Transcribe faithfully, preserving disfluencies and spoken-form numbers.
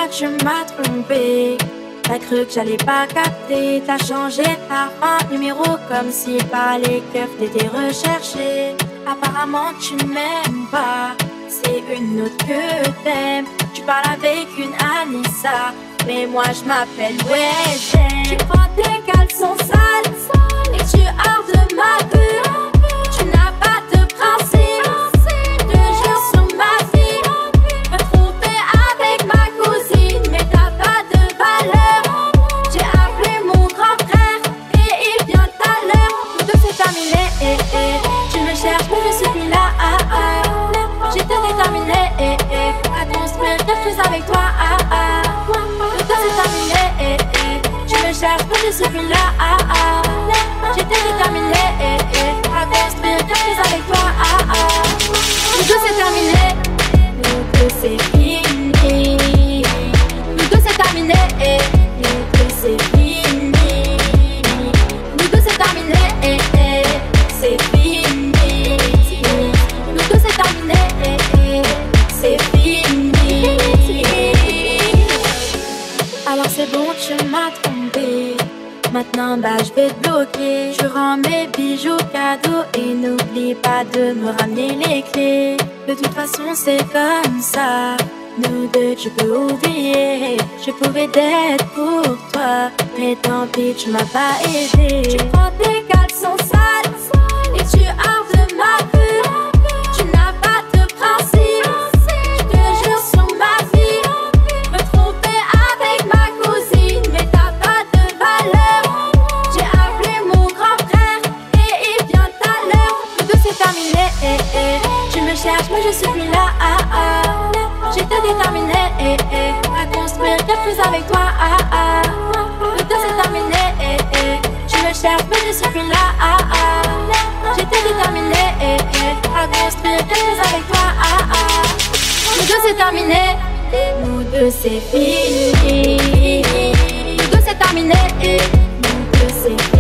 tu m'as trompé. T'as cru que j'allais pas capter. T'as changé ta fin numéro comme si par les keufs t'étais recherché. Apparemment tu m'aimes pas, c'est une autre que t'aimes. Tu parles avec une Anissa, mais moi je m'appelle Wejen. Tu prends tes caleçons sales et tu hors de ma vue. Tu n'as pas de principe, je te jure sur ma vie. Me tromper avec ma cousine, mais t'as pas de valeur. J'ai appelé mon grand frère et il vient tout à l'heure. Tout c'est terminé, eh, eh. Tu me cherches mais je suis plus là, ah, ah. J'étais déterminée, eh, eh, à construire quelque chose avec toi, ah, ah. Tout c'est terminé, eh, eh. Tu me cherches mais je suis plus là, ah, ah. J'étais déterminée, eh, eh, à construire quelque chose avec toi, ah, ah. Tout c'est terminé, nous deux c'est fini. Nous deux c'est terminé, eh, nous deux c'est fini. Nous deux c'est terminé, eh, eh, c'est fini. Nous deux c'est terminé, eh, eh, c'est fini. Alors c'est bon, tu m'as trompé. Maintenant bah je vais te bloquer. Je rends mes bijoux cadeaux et n'oublie pas de me ramener les clés. De toute façon c'est comme ça, nous deux tu peux oublier. Je pouvais d'être pour toi, mais tant pis tu m'as pas aidé. Tu prends tes caleçons sales et tu hors de ma vue. Tu n'as pas de principe, je te jure sur ma vie. Me tromper avec ma cousine, mais t'as pas de valeur. J'ai appelé mon grand frère et il vient tout à l'heure. Nous deux c'est terminé, eh, eh. Tu me cherches mais je suis plus là, ah, ah. J'étais déterminée, eh, eh, à construire quelque chose avec toi, ah, ah. Nous deux c'est terminé, eh, eh. Tu me cherches mais je suis plus là, ah, ah. J'étais déterminée, eh, eh, à construire quelque chose avec toi, ah, ah. Nous deux c'est terminé, nous deux c'est fini. Nous deux c'est terminé, eh, nous deux c'est fini.